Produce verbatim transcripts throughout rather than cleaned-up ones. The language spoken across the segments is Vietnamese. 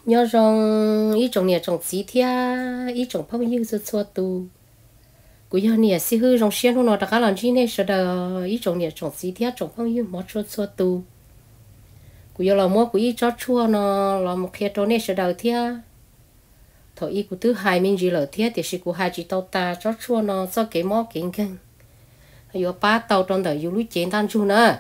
nhớ rằng ý trong nhà trong xí thia ý trong phong yêu sự xua tu của nhà nhà xí hư trong xuyên nó đã làm gì này sợ đó ý trong nhà trong xí thia trong phong yêu mất xua xua tu của nhà là mua của ý cho chua nó là một khi trong này sợ đầu thia thôi ý của thứ hai mình chỉ là thia thì sự của hai chỉ tàu ta cho chua nó cho cái mỏ kính kinh hay có ba tàu trong đời yêu lúa chén tan chu nữa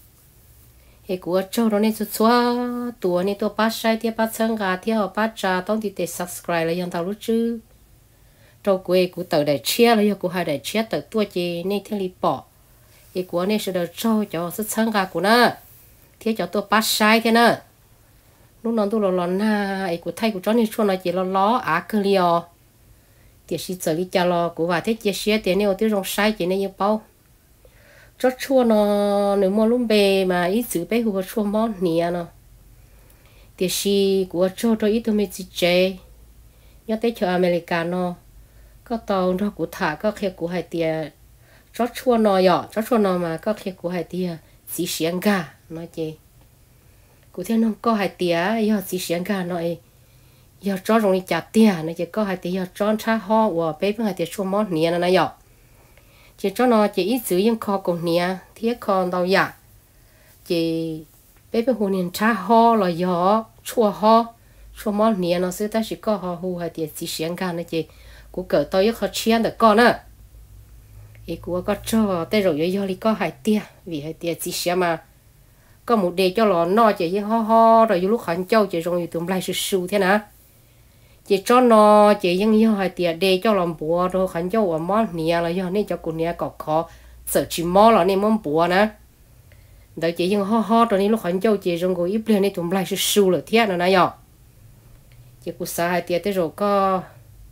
hệ của châu đó nên xóa tua nên tua bắt sai thì bắt sang gà thì họ bắt trà tông thì để subscribe là dân tàu lúc chứ châu quê của tàu đại chia là của hai đại chia tàu tua chi nên thiên lý bỏ hệ của nên sẽ được châu cho xuất sang gà của nó thì cho tua bắt sai thế nữa lúc đó tôi lo lo na hệ của thay của cháu nên cho nó chỉ lo lo á cơ liò thì sĩ trợ lý cha lo của và thế chia sẻ thì nếu tôi rong sai chỉ nên như bao cho chua nó nếu mà lúc bề mà ít chữ bé hùa chua món nè nó thì si của cho tôi ít tôi mới chỉ chế nhớ tới chờ America nó có tàu đó của thả có khi của hai tia cho chua nó nhỏ cho chua nó mà có khi của hai tia chỉ xiên gà nói gì của thiên nó có hai tia giờ chỉ xiên gà nói giờ cho rồi đi chặt tia nói chỉ có hai tia giờ cho cha ho và bé với hai tia chua món nè nó nói nhỏ chỉ cho nó chỉ ít giữ những kho cùng nia thiết kho đâu dạ chỉ bé bé hôn nhân cha ho là gió chua ho chua món nia nó sẽ ta chỉ có ho hu hay tiệt chỉ xiên gan này chỉ của cỡ tôi yếu khó chiên được con á ý của có cho tay rồi yếu yếu có hai tia vì hai tia chỉ xiên mà có một đề cho nó no chỉ ho ho rồi lúc khẩn châu chỉ rồi tụm lại sự su thế nào chỉ cho nó chỉ những yêu hai tiệt để cho làm bùa rồi khẩn cho ở món nia là do nên cho cô nia có khó sợ chỉ mò là nên món bùa nè đợi chỉ những ho ho rồi nên lúc khẩn cho chỉ trong cái ít lên nên tụm lại sự su là thiết nữa nè giờ chỉ cô sa hai tiệt tới rồi có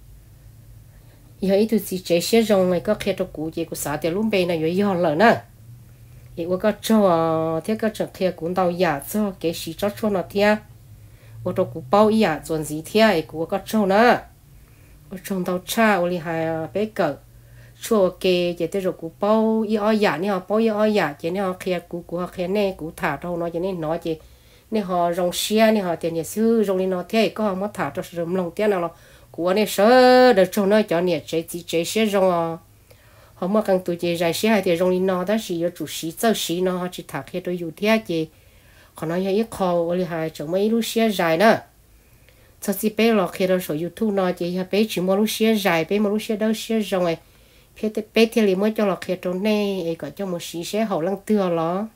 giờ ít thứ gì chế xe rong này có khi cho cô chỉ cô sa tiệt lúc bên này giờ giờ nè thì cô có cho thiết có chẳng khi cũng đau giả cho cái gì cho cho nó thiết我做古包一样，做几天诶，我个种呢，我种到差，我厉害啊，别个，说给这这做古包一二呀，你好包一二呀，这你好开古古好开呢，古塔到那这你拿这，你好用些，你好点点事，用你拿天个么塔到是弄点了，古呢说的种呢叫你这这这些用啊，好么刚对这这些还得用你拿，但是要做事做事呢，只塔开都有天这。còn nói ít khó oli hai chẳng mấy lúc xe dài nữa sau khi bé lọt khi đó số YouTube nó chỉ bé chỉ một lúc xe dài bé một lúc xe đâu xe rộng ấy bé bé thì liền mới cho lọt khi trong này ấy có cho một xí xe hậu lăng tưa nó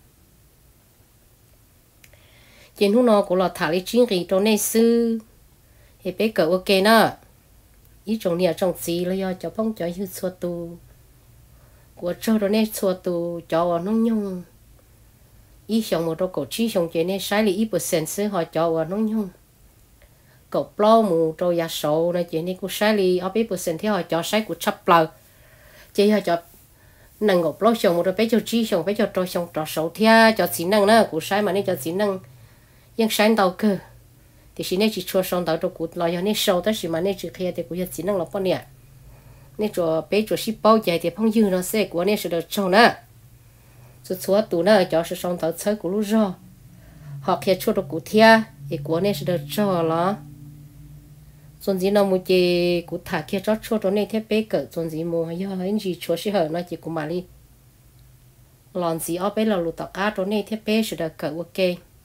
trên hôm nó cũng là thả lấy chính cái trong này sư thì bé cỡ ok nữa ý trong nhà trong gì là do cho phong cho yêu xua tu của cho trong này xua tu cho nó nhung ý xong một đôi cổ chi xong chuyện này sai lý ít percent sẽ họ cho vào nó nhung cổ plo mù trôi giá số này chuyện này cũng sai lý ở ít percent thì họ cho sai của chấp lờ chỉ họ cho năng cổ plo xong một đôi bé cho chi xong bé cho trôi xong trò số thì cho chỉ năng nữa cũng sai mà nên cho chỉ năng nhưng sai đầu cơ thì chỉ nên chỉ cho xong đầu cho cũng lo cho nên sâu tới chỉ mà nên chỉ khi thì cũng cho chỉ năng là bao nhiêu nên cho bé cho ship bao dài thì phong dư nó sẽ của nên sẽ được trâu nữa số số tụ nó cho sự sống tạo chơi của lúc rồi họ kia cho được cụ thia thì của này sẽ được cho nó còn gì nào muốn chỉ cụ thả kia cho cho đó này thế bé cỡ còn gì mua hay hay gì cho sẽ hở nó chỉ của mà đi làm gì ở bên là lụt tạc cá đó này thế bé sẽ được cỡ ok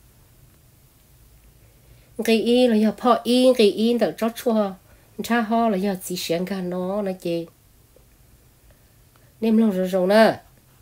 cái y là giờ phò y cái y được cho cho cha ho là giờ chỉ xem cả nó nó chỉ nem lâu rồi rồi nè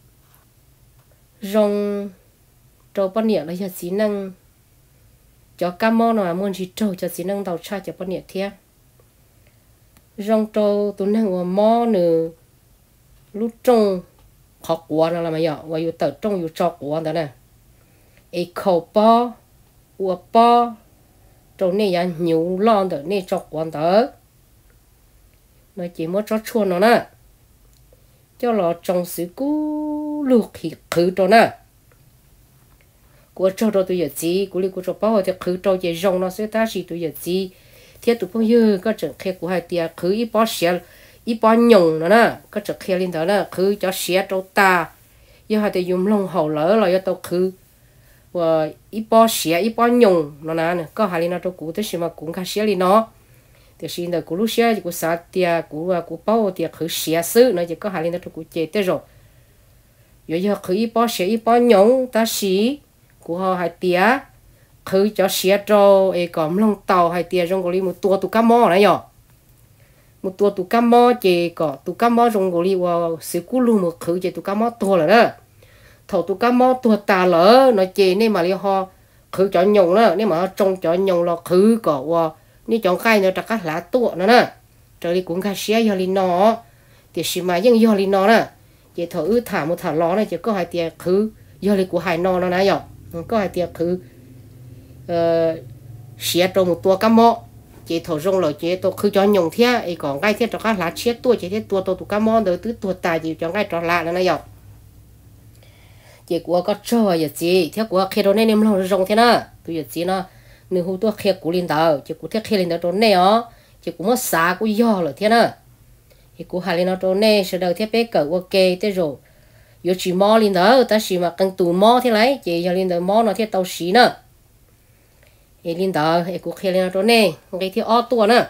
rong trâu bao nhiêu là giờ chỉ năng cho cam mò nào muốn chỉ trâu cho chỉ năng đầu cha cho bao nhiêu thế rong trâu tụi năng của mò nữa lúc trông học quá là mà giờ và yêu tờ trông yêu cho quá đó nè ấy khẩu po uo po trâu này là nhiều lon đó này cho quá đó mà chỉ muốn cho chuồn nó nè cho nó trồng sự cú luộc thì khử cho nè của cho đồ tôi giờ gì của li của cho bao thì khử cho về rong nó sẽ ta chỉ tôi giờ gì thiết tụ phong dư có trường khe của hai tia khử ít bao xe ít bao nhung nữa nè có trường khe lên đó nè khử cho xe cho ta giờ hai tia dùng lông hậu lỡ là cho tao khử và ít bao xía ít bao nhung nó nè có hai nó cho cú tới xí mà cũng khá xía đi nó thì xin được cú lúc xía thì cú sát tia cú cú bao tia khử xía sư nó chỉ có hai nó cho cú chế tới rồi giờ giờ khử ít bao xía ít bao nhung ta xí cú họ hai tia khử cho xía trâu ấy còn lông tàu hai tia trong cái một tua tụ cá mò này nhở một tua tụ cá mò chỉ có tụ cá mò trong cái và sự cú luôn một khử chỉ tụ cá mò tua rồi đó thầu tụ cá mò tua ta lỡ nó chỉ nên mà li họ khử cho nhung đó nếu mà trồng cho nhung là khử có và nếu chọn cây nó đặt các lá tua nữa nè trời đi cũng khá xía giờ li nó thì xí mà nhưng giờ li nó nè chỉ thầu ư thả một thả ló này chỉ có hai tia khử giờ li của hai nó nó nè nhở có hai tia khử xía trâu một tua cá mò chỉ thầu rong rồi chỉ tôi khử cho nhung thế ấy còn cái thế cho các lá xía tua chỉ thế tua tua tụ cá mò đỡ tứ tua tài chỉ chọn cái cho lá nữa nè nhở chỉ của có chơi giờ gì theo của khi đó nên em lo rong thế nào tôi giờ gì nó nếu hú tôi khi của linh đạo chỉ của theo khi linh đạo đó này ó chỉ của mất xả của do rồi thế nào thì của hai linh đạo đó này sẽ đầu theo bé cỡ ok thế rồi giờ chỉ mò linh đạo ta chỉ mà cần tù mò thế này chỉ giờ linh đạo mò nó theo tàu xí nữa thì linh đạo thì của khi linh đạo đó này cái theo ô tua nữa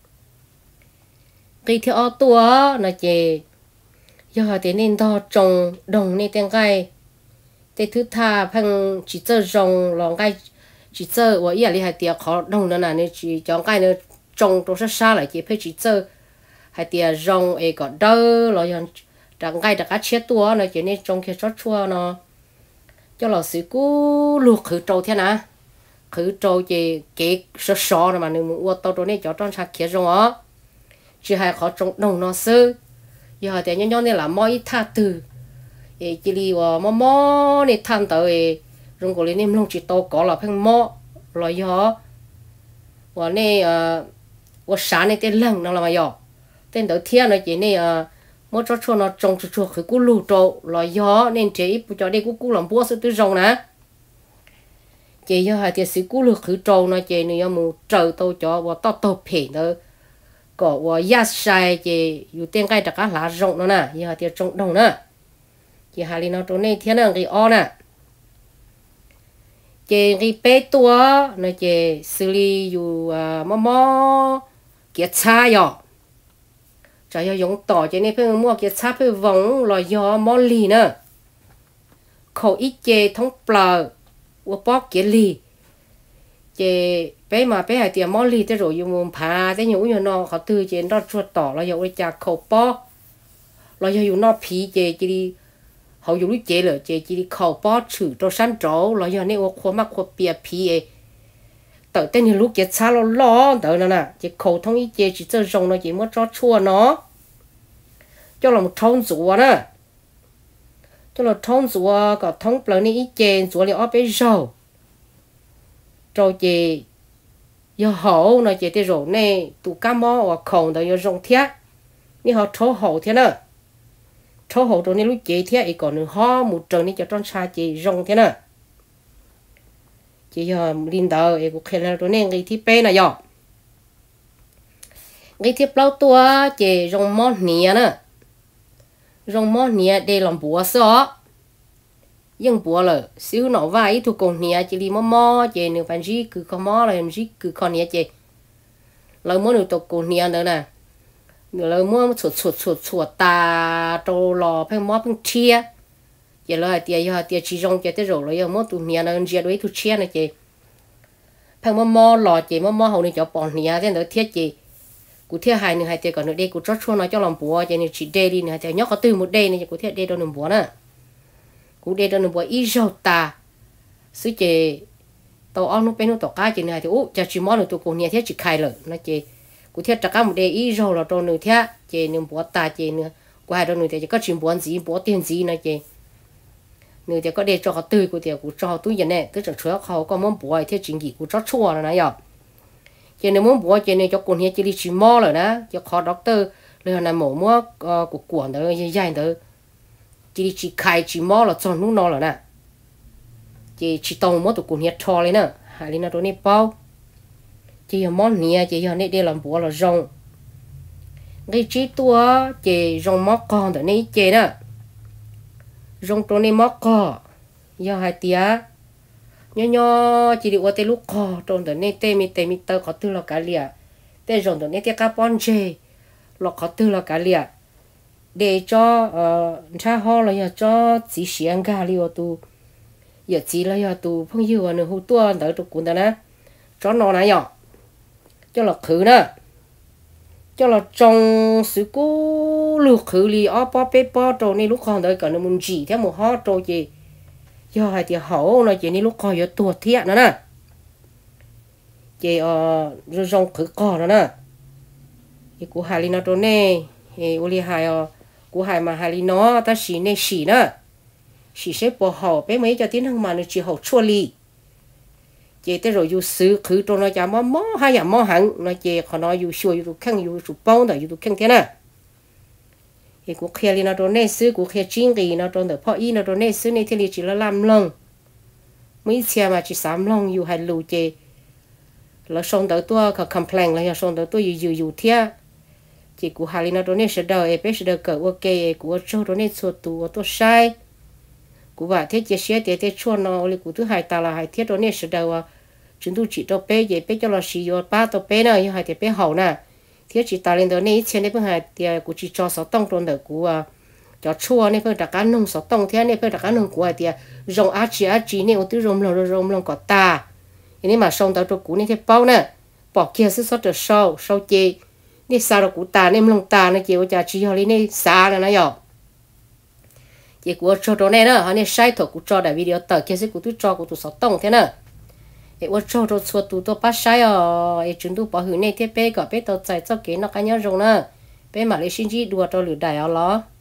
cái theo ô tua nó chỉ giờ thì nên đo trồng đồng nên tên cái thế thứ tha phăng chỉ chơi rong lòng cái chỉ chơi và ý là hai tiệt khó đồng nữa nè nên chỉ chọn cái nữa trồng trong sát xa lại chỉ phải chỉ chơi hai tiệt rong ấy có đỡ rồi còn chẳng cái đặc chết tua nó chỉ nên trồng kia chót chua nó cho là sự cú luộc khử trâu thế nào khử trâu chỉ cái sơ sọ mà nếu mua tàu trâu này cho trong sạch kia rong á chỉ hai khó trồng đồng nó sơ giờ thì nhân nhân này là mọi tha từ ấy chỉ li và mò mò này tham tới rong cổ lên em long chỉ to có là phăng mò rồi giờ và này ờ và sáng này tên lăng nó là mà giờ tên đầu tiên nó chỉ này ờ mỗi chỗ chỗ nó trồng chỗ chỗ khử cú lù trâu rồi giờ nên chỉ ít cho đây cú cú làm búa sẽ tới rong nè chỉ giờ hai tiệt sĩ cú lù khử trâu nó chỉ này mu trâu tàu cho và tao tàu phê nữa có và yết sai chỉอยู่เตียงใกล้ตะกะหลาจงเนาะน่ะยาเตียจงดงน่ะchỉ hai linh nó trốn này thiên năng cái o nè chỉ cái bé tua nó chỉ xử lýอยู่mò mò kiệt cha yo cho yo dùng tỏi chỉ này phải mua kiệt cha phải vòng rồi yo mò lì nữa khẩu ít chỉ thông bờ và bó kiệt lì chỉ bé mà bé hai tiền mò lì tới rồi dùng mồm phá tới nhũ nhũ nó họ từ chỉ nó chuột tỏi rồi yo chả khẩu bó rồi yo dùng nó phí chỉ chỉ đi họ dùng lúc chế rồi chế chỉ khẩu bó chữ cho sẵn chỗ rồi giờ này ô khoa mắc khoa bìa phí ấy tự tên thì lúc chế xa lo lo tự nè nè chế khẩu thông ý chế chỉ chơi rồng nó chỉ muốn cho chua nó cho là một thông rùa nè cho là thông rùa có thông bờ này ý chế rùa liền ở bên rầu rồi chế giờ hậu nó chế thì rồi này tụ cá mò và khổng tự giờ rồng thiếtนี่họ thô hậu thế nè thô hậu trong này lúc chế thế ấy còn nữa ho một trận này cho trong xa chế rong thế nè chế giờ linh đạo ấy cũng khen là trong này cái thiết bé này giờ cái thiết bao tua chế rong món nè nè rong món nè để làm bùa sọ nhưng bùa là xíu nọ vài thuộc cùng nè chế đi mò mò chế nữa phải gì cứ có mò là làm gì cứ con nè chế lời muốn được thuộc cùng nè nữa nè lời mua chuột chuột chuột chuột ta trâu lò phải mua phải chia giờ lời tiền giờ tiền chỉ dùng cho tới rồi rồi giờ mua tụi nhà nó chia đôi tụi chia này chị phải mua mua lò chị mua mua hậu này cho bọn nhà thế nữa thiết chị cụ thiết hai nữa hai tiền còn nữa đây cụ chót chua nó cho làm bùa cho nên chỉ đây đi nữa thì nhóc có từ một đây này cụ thiết đây đâu làm bùa nè cụ đây đâu làm bùa ít rau ta xứ chị tàu ăn nó bên nó tàu cá chị này thì ú cho chỉ mua được tụi cụ nhà thiết chỉ khai rồi nó chị cụ thiết tất cả một đề ý rồi là trong nửa thế chị nương bó ta chị nương qua trong nửa thế chỉ có chuyện bó gì bó tiền gì này chị nửa thế có để cho họ tươi của tiền của cho túi tiền này tức là chúa họ có món bó thế chuyện gì của cho chua là này à chị nương món bó chị nương cho con hiện chị đi chỉ mò rồi đó cho họ doctor rồi là mổ mua của quản đó dài đó chị đi chỉ khai chỉ mò là cho lúc nó là nè chị chỉ tông món tụ con hiện cho lên nè hai lên nó đó này bao chỉ là món nè chỉ là này để làm bùa là rong cái chỉ tua chỉ rong móc con đó này chỉ nè rong trong này móc con giờ hai tia nhỏ nhỏ chỉ đi qua tê lúc cò trong đó nên tê mi tê mi tơ có tư là cả lìa tê rồng đó nên tê cá bón chê là có tư là cả lìa để cho ờ cha ho là giờ cho chỉ xiên gà liu tu giờ chỉ là giờ tu phong yêu anh hú tua đỡ tụ cuốn đó nè cho nó này nhở cho là khử nè cho là trong sự cố lược khử li ở bao bê bao trâu này lúc còn đợi cả nó muốn chỉ theo một hót trâu gì giờ hai thì hậu nó chỉ này lúc còn giờ tuột thiệt nữa nè chị ờ rồi trong khử cỏ nữa nè thì của hai li nó trâu này thì uli hai ờ của hai mà hai li nó ta xì này xì nè xì sẽ bỏ hậu bé mấy cho tiếng thằng mà nó chỉ hậu chua li chị tới rồi dù xử khử trâu nó chả mò mò hay là mò hẳn nó chị còn nó dù xua dù khăn dù dù bao rồi dù khăn thế nè thì của kia li nó trâu này xử của kia chính gì nó trâu được phò y nó trâu này xử này thì li chỉ là làm lông mấy xe mà chỉ sắm lông dù hay lù chị là xong tới tôi có complain là xong tới tôi dù dù dù thiệt chị của hai li nó trâu này sẽ đợi em bé sẽ đợi cỡ ok của trâu trâu này xua tù tôi sai của bà thế chia sẻ để thế chua nó li của thứ hai ta là hai thiết trâu này sẽ đợi chúng tôi chỉ cho bé vậy bé cho là sử dụng ba tàu bé này hai thì bé hậu nè thiết chỉ ta lên đó này trên đây bên hai thì của chỉ cho sáu tông trong đó của cho chua này bên đặc cá nông sáu tông thế này bên đặc cá nông của thì rong á chỉ á chỉ này ở từ rong lòng rong lòng có ta nên mà xong tàu cho của này thế bao nè bỏ kia sẽ sót được sâu sâu chê này sao được của ta nên lòng ta này chịu cho chỉ họ lên này xa là nó nhỏ chỉ của cho chỗ này nữa họ này sai thuộc của cho đại video tờ kia sẽ của tôi cho của tôi sáu tông thế nè để tôi cho rồi xua tụ tôi bắt sai ở để chúng tôi bảo hưởng này thế bé gọi bé tàu chạy cho cái nó cái nhau rồi nè bé mà lấy sinh chi đùa cho lửa đại ở đó